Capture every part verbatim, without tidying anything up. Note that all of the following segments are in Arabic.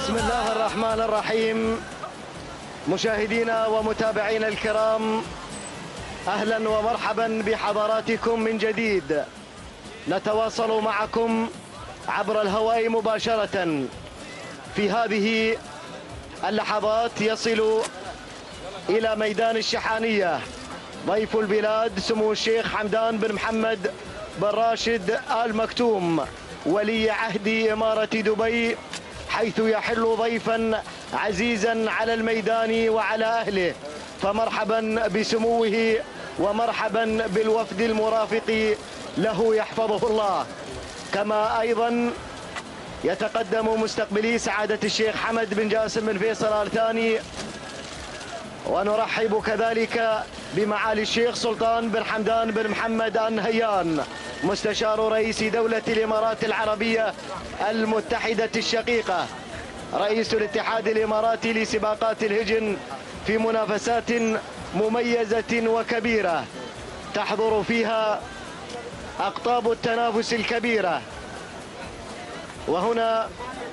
بسم الله الرحمن الرحيم. مشاهدينا ومتابعينا الكرام، أهلا ومرحبا بحضراتكم من جديد. نتواصل معكم عبر الهواء مباشرة. في هذه اللحظات يصل إلى ميدان الشحانية ضيف البلاد سمو الشيخ حمدان بن محمد بن راشد آل مكتوم ولي عهد إمارة دبي، حيث يحل ضيفا عزيزا على الميدان وعلى أهله. فمرحبا بسموه ومرحبا بالوفد المرافق له يحفظه الله. كما أيضا يتقدم مستقبلي سعادة الشيخ حمد بن جاسم بن فيصل آل ثاني، ونرحب كذلك بمعالي الشيخ سلطان بن حمدان بن محمد آل نهيان مستشار رئيس دولة الإمارات العربية المتحدة الشقيقة، رئيس الاتحاد الإماراتي لسباقات الهجن، في منافسات مميزة وكبيرة تحضر فيها أقطاب التنافس الكبيرة. وهنا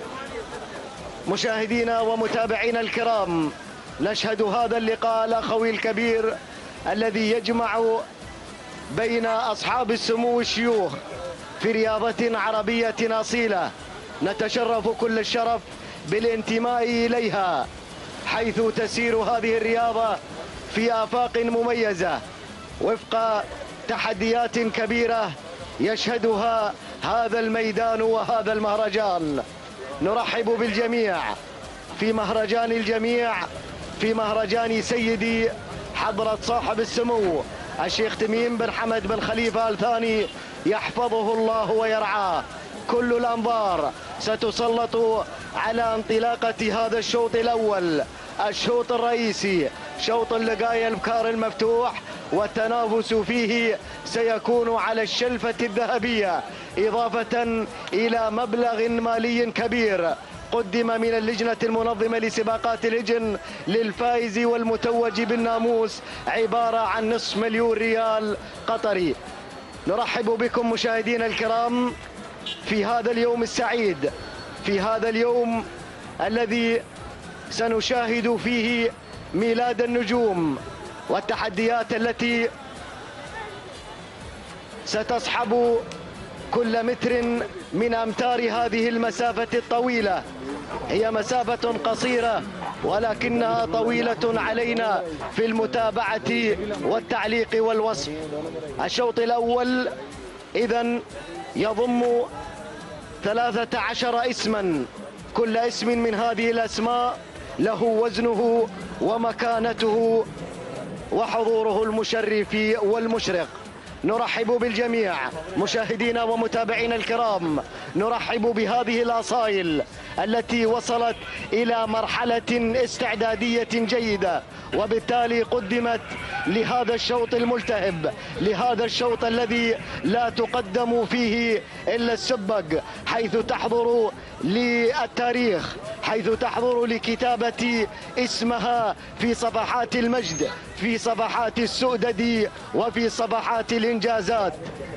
مشاهدينا ومتابعينا الكرام نشهد هذا اللقاء الأخوي الكبير الذي يجمع بين أصحاب السمو الشيوخ في رياضة عربية أصيلة نتشرف كل الشرف بالانتماء إليها، حيث تسير هذه الرياضة في آفاق مميزة وفق تحديات كبيرة يشهدها هذا الميدان وهذا المهرجان. نرحب بالجميع في مهرجان الجميع، في مهرجان سيدي حضرة صاحب السمو الشيخ تميم بن حمد بن خليفة آل ثاني يحفظه الله ويرعاه. كل الأنظار ستسلط على انطلاقة هذا الشوط الأول، الشوط الرئيسي، شوط اللقاء البكار المفتوح، والتنافس فيه سيكون على الشلفة الذهبية، إضافة إلى مبلغ مالي كبير قدم من اللجنة المنظمة لسباقات الهجن للفائز والمتوج بالناموس، عبارة عن نصف مليون ريال قطري. نرحب بكم مشاهدينا الكرام في هذا اليوم السعيد، في هذا اليوم الذي سنشاهد فيه ميلاد النجوم والتحديات التي ستصحب كل متر من أمتار هذه المسافة الطويلة. هي مسافة قصيرة ولكنها طويلة علينا في المتابعة والتعليق والوصف. الشوط الأول إذن يضم ثلاثة عشر اسما، كل اسم من هذه الأسماء له وزنه ومكانته وحضوره المشرف والمشرق. نرحب بالجميع مشاهدينا ومتابعينا الكرام، نرحب بهذه الأصايل التي وصلت إلى مرحلة استعدادية جيدة، وبالتالي قدمت لهذا الشوط الملتهب، لهذا الشوط الذي لا تقدم فيه إلا السبق، حيث تحضر للتاريخ، حيث تحضر لكتابة اسمها في صفحات المجد، في صفحات السؤدد، وفي صفحات الإنجازات.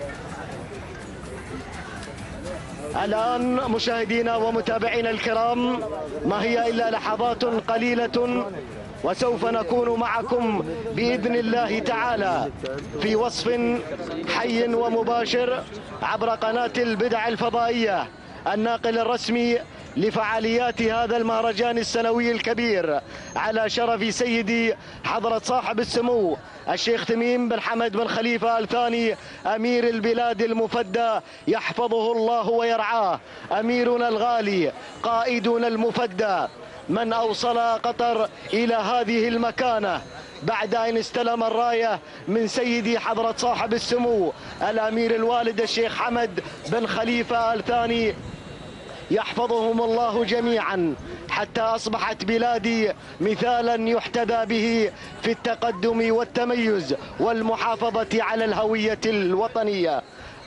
الآن مشاهدينا ومتابعينا الكرام، ما هي إلا لحظات قليلة وسوف نكون معكم بإذن الله تعالى في وصف حي ومباشر عبر قناة البدع الفضائية، الناقل الرسمي لفعاليات هذا المهرجان السنوي الكبير، على شرف سيدي حضرة صاحب السمو الشيخ تميم بن حمد بن خليفة آل ثاني أمير البلاد المفدى، يحفظه الله ويرعاه، أميرنا الغالي، قائدنا المفدى، من أوصل قطر إلى هذه المكانة بعد أن استلم الراية من سيدي حضرة صاحب السمو الأمير الوالد الشيخ حمد بن خليفة آل ثاني، يحفظهم الله جميعا، حتى أصبحت بلادي مثالا يحتذى به في التقدم والتميز والمحافظة على الهوية الوطنية.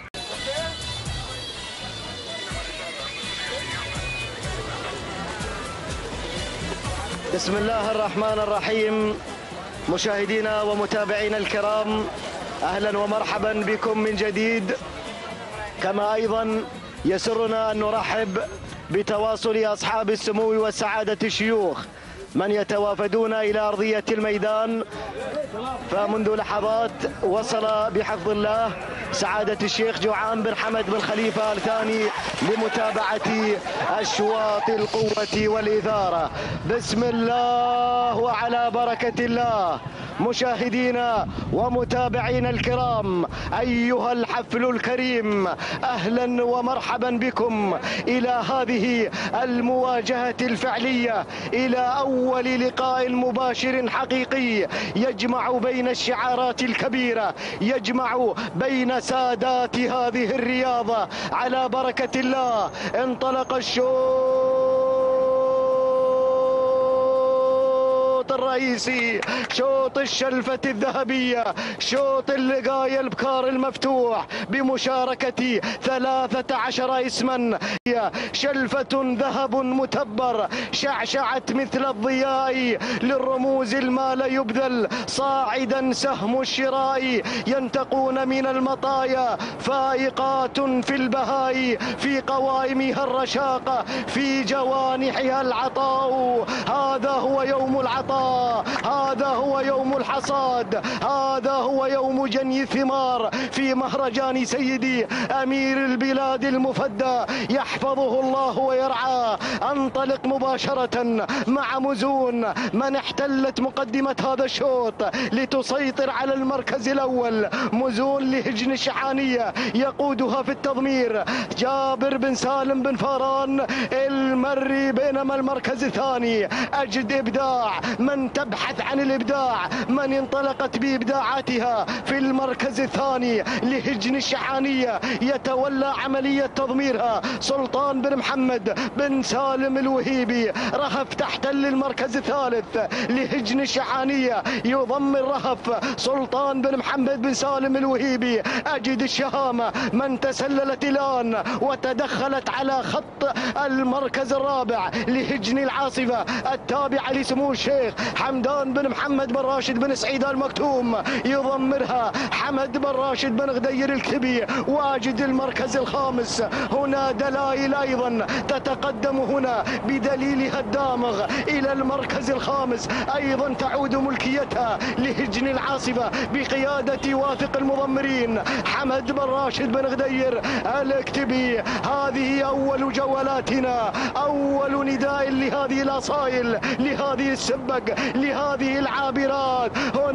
بسم الله الرحمن الرحيم. مشاهدينا ومتابعينا الكرام، أهلا ومرحبا بكم من جديد. كما أيضا يسرنا أن نرحب بتواصل أصحاب السمو والسعادة الشيوخ من يتوافدون إلى أرضية الميدان. فمنذ لحظات وصل بحفظ الله سعادة الشيخ جوعان بن حمد بن خليفة الثاني لمتابعة أشواط القوة والإثارة. بسم الله وعلى بركة الله. مشاهدينا ومتابعينا الكرام، أيها الحفل الكريم، أهلا ومرحبا بكم إلى هذه المواجهة الفعلية، إلى أول لقاء مباشر حقيقي يجمع بين الشعارات الكبيرة، يجمع بين سادات هذه الرياضة. على بركة الله انطلق الشوط الرئيسي، شوط الشلفة الذهبية، شوط اللقاء البكار المفتوح بمشاركة ثلاثة عشر اسما. شلفة ذهب متبر شعشعت مثل الضياء للرموز المال يبذل، صاعدا سهم الشراء ينتقون من المطايا، فائقات في البهاء، في قوائمها الرشاقة، في جوانحها العطاء. هذا هو يوم العطاء، هذا هو يوم الحصاد، هذا هو يوم جني الثمار في مهرجان سيدي أمير البلاد المفدى يحفظه الله ويرعاه. انطلق مباشرة مع مزون من احتلت مقدمة هذا الشوط لتسيطر على المركز الأول. مزون لهجن الشحانية يقودها في التضمير جابر بن سالم بن فاران المري، بينما المركز الثاني أجد إبداع، من تبحث عن الإبداع، من انطلقت بإبداعاتها في المركز الثاني لهجن الشحانية. يتولى عملية تضميرها سلطان بن محمد بن سالم الوهيبي. رهف تحتل المركز الثالث لهجن الشحانية، يضمر رهف سلطان بن محمد بن سالم الوهيبي. أجد الشهامة من تسللت الآن وتدخلت على خط المركز الرابع لهجن العاصفة التابعة لسمو الشيخ حمدان بن محمد بن راشد بن سعيد المكتوم. يضمرها حمد بن راشد بن غدير الكبي. واجد المركز الخامس هنا دلائل أيضا تتقدم هنا بدليلها الدامغ إلى المركز الخامس، أيضا تعود ملكيتها لهجن العاصفة بقيادة واثق المضمرين حمد بن راشد بن غدير الكتبي. هذه أول جولاتنا، أول نداء لهذه الأصايل، لهذه السبق، لهذه العابرات.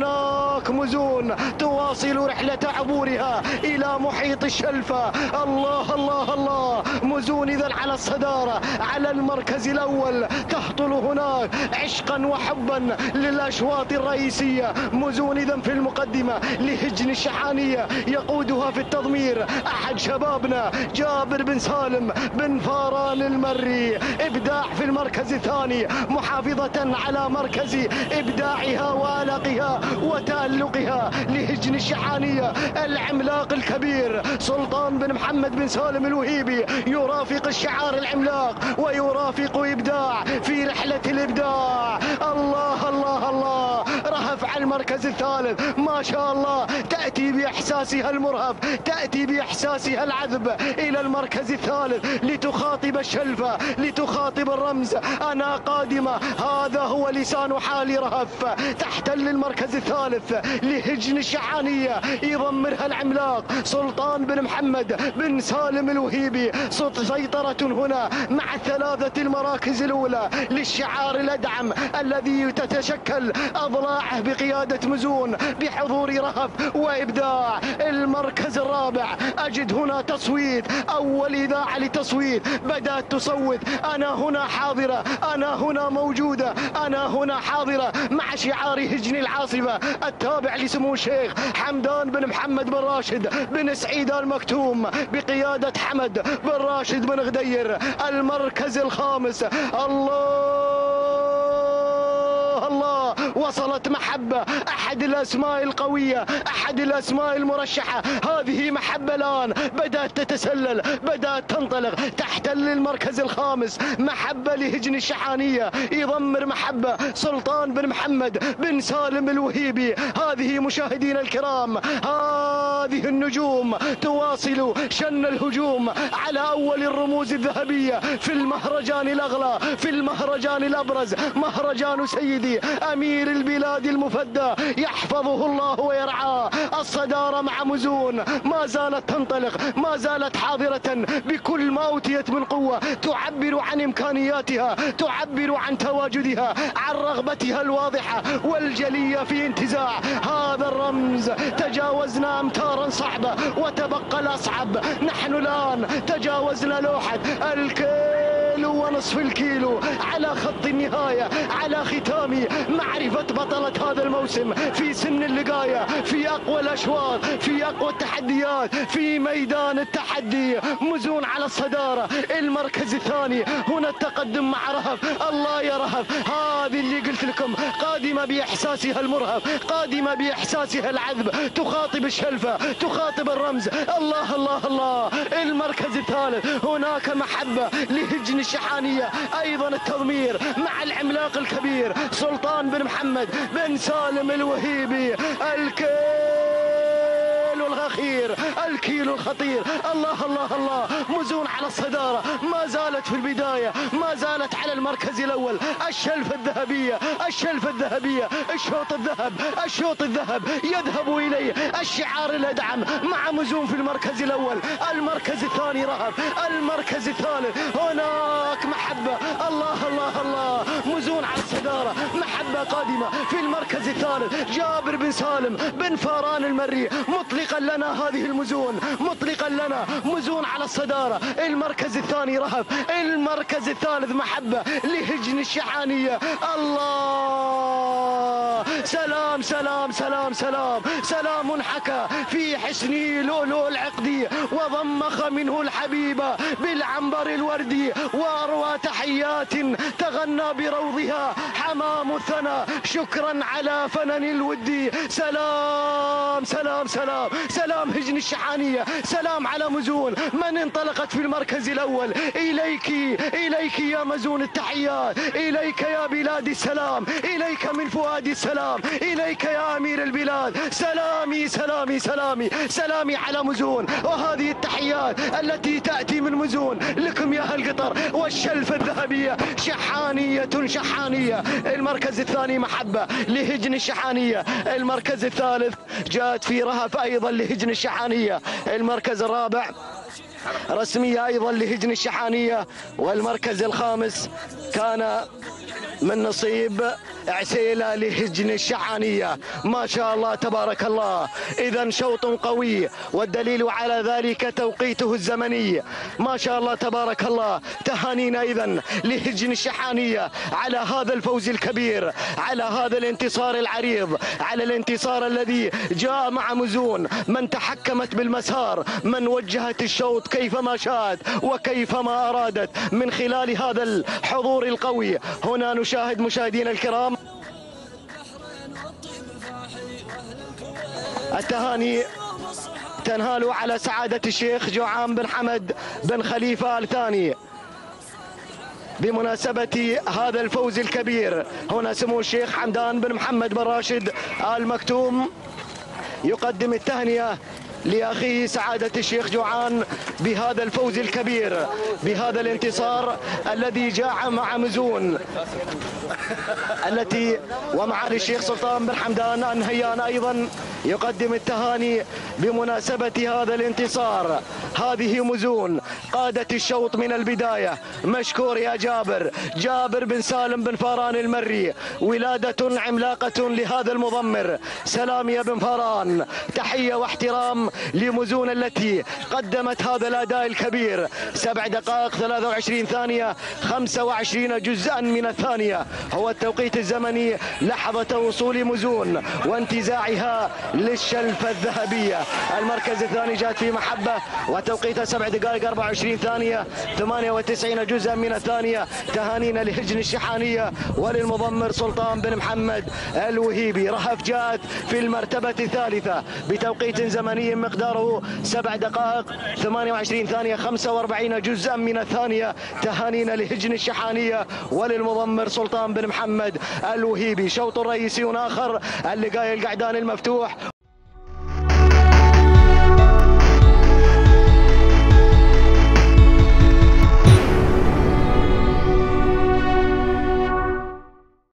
هناك مزون تواصل رحلة عبورها إلى محيط الشلفة. الله الله الله، مزون إذا على الصدارة، على المركز الأول، تهطل هناك عشقا وحبا للأشواط الرئيسية. مزون إذا في المقدمة لهجن الشحانية، يقودها في التضمير أحد شبابنا جابر بن سالم بن فاران المري. إبداع في المركز الثاني، محافظة على مركز إبداعها وألقها وتألقها لهجن الشحانية العملاق الكبير سلطان بن محمد بن سالم الوهيبي. يرافق الشعار العملاق ويرافق إبداع في رحلة الإبداع. الله الله الله، رهف على المركز الثالث، ما شاء الله، تأتي بإحساسها المرهف، تأتي بإحساسها العذب إلى المركز الثالث لتخاطب الشلفة، لتخاطب الرمز. أنا قادمة، هذا هو لسان حال رهف. تحتل المركز الثالث لهجن الشحانية، يضمرها العملاق سلطان بن محمد بن سالم الوهيبي. سيطرة هنا مع الثلاثة المراكز الأولى للشعار الأدعم الذي تتشكل أضلاعه بقيادة مزون بحضور رهف وإبداع. المركز الرابع أجد هنا تصويت، أول إذاعة لتصويت بدأت تصوت. أنا هنا حاضرة، أنا هنا موجودة، أنا هنا حاضرة مع شعار هجن العاصفة التابع لسمو الشيخ حمدان بن محمد بن راشد بن سعيد المكتوم بقيادة حمد بن راشد بن غدير. المركز الخامس، الله الله، وصلت محبة، أحد الأسماء القوية، أحد الأسماء المرشحة. هذه محبة الآن بدأت تتسلل، بدأت تنطلق، تحتل المركز الخامس. محبة لهجن الشحانية، يضمر محبة سلطان بن محمد بن سالم الوهيبي. هذه مشاهدينا الكرام، هذه النجوم تواصل شن الهجوم على أول الرموز الذهبية في المهرجان الأغلى، في المهرجان الأبرز، مهرجان سيدي أمير البلاد المفدى يحفظه الله ويرعاه. الصدارة مع مزون ما زالت تنطلق، ما زالت حاضرة بكل ما أوتيت من قوة، تعبر عن إمكانياتها، تعبر عن تواجدها، عن رغبتها الواضحة والجلية في انتزاع هذا الرمز. تجاوزنا أمتارا صعبة وتبقى الأصعب. نحن الآن تجاوزنا لوحة الكيلو ونصف الكيلو على خط النهاية، على ختام معرفة بطلة هذا الموسم في سن اللقاية، في أقوى الأشواط، في أقوى التحديات، في ميدان التحدي. مزون على الصدارة، المركز الثاني. هنا التقدم مع رهف. الله يا رهف، هذه اللي قلت لكم، قادمة بإحساسها المرهف، قادمة بإحساسها العذب، تخاطب الشلفة، تخاطب الرمز. الله الله الله. المركز الثالث، هناك محبة لهجن الشحانية، أيضا التضمير مع العملاق الكبير سلطان بن محمد بن سالم الوهيبي. الكيلو الأخير، الكيلو الخطير. الله الله الله. مزون على الصدارة، ما زالت في البداية، ما زالت على المركز الأول. الشلفة الذهبية، الشلفة الذهبية، الشوط الذهب، الشوط الذهب يذهب إليه الشعار الأدعم مع مزون في المركز الأول. المركز الثاني رهب، المركز الثالث هناك محبة. الله الله الله. مزون على الصدارة، محبة قادمة في المركز الثالث. جابر بن سالم بن فاران المري مطلقا لنا هذه المزون، مطلقا لنا. مزون على الصدارة. المركز الثاني رهب، المركز الثالث محبة لهجن الشحانية. الله، سلام سلام سلام سلام سلام حكى في حسنه لؤلؤ العقدي، وضمخ منه الحبيب بالعنبر الوردي، واروى تحيات تغنى بروضها حمام الثنا، شكرا على فنن الودي. سلام سلام سلام سلام هجن الشحانية، سلام على مزون من انطلقت في المركز الأول. إليك إليك يا مزون التحيات، إليك يا بلادي السلام، إليك من فؤادي السلام، إليك يا أمير البلاد. سلامي سلامي سلامي سلامي على مزون، وهذه التحيات التي تأتي من مزون لكم يا أهل قطر والشلفة الذهبية. شحانية شحانية. المركز الثاني محبة لهجن الشحانية. المركز الثالث جاءت في رهف أيضا لهجن الشحانية. المركز الرابع رسمية أيضا لهجن الشحانية. والمركز الخامس كان من نصيب عسيلة لهجن الشحانية. ما شاء الله تبارك الله. إذا شوط قوي، والدليل على ذلك توقيته الزمني. ما شاء الله تبارك الله. تهانينا إذا لهجن الشحانية على هذا الفوز الكبير، على هذا الانتصار العريض، على الانتصار الذي جاء مع مزون من تحكمت بالمسار، من وجهت الشوط كيفما شاءت وكيفما أرادت من خلال هذا الحضور القوي. هنا نشاهد مشاهدينا الكرام التهاني تنهال على سعادة الشيخ جوعان بن حمد بن خليفة آل ثاني بمناسبة هذا الفوز الكبير. هنا سمو الشيخ حمدان بن محمد بن راشد آل مكتوم يقدم التهنئة لأخيه سعادة الشيخ جوعان بهذا الفوز الكبير، بهذا الانتصار الذي جاء مع مزون، التي ومعالي الشيخ سلطان بن حمدان النهيان أيضا يقدم التهاني بمناسبة هذا الانتصار. هذه مزون قادت الشوط من البداية. مشكور يا جابر، جابر بن سالم بن فاران المري، ولادة عملاقة لهذا المضمر. سلام يا بن فاران، تحية واحترام لمزون التي قدمت هذا الأداء الكبير. سبع دقائق ثلاثة وعشرين ثانية خمسة وعشرين جزءا من الثانية هو التوقيت الزمني لحظة وصول مزون وانتزاعها للشلفة الذهبية. المركز الثاني جاءت في محبة وتوقيتها سبع دقائق أربعة وعشرين ثانية ثمانية وتسعين جزءا من الثانية. تهانينا لهجن الشحانية وللمضمر سلطان بن محمد الوهيبي. رهف جاءت في المرتبة الثالثة بتوقيت زمني مقداره سبع دقائق ثمانية وعشرين ثانية خمسة وأربعين جزءا من الثانية. تهانينا لهجن الشحانية وللمضمر سلطان بن محمد الوهيبي. شوط رئيسي آخر، اللقاء القعدان المفتوح.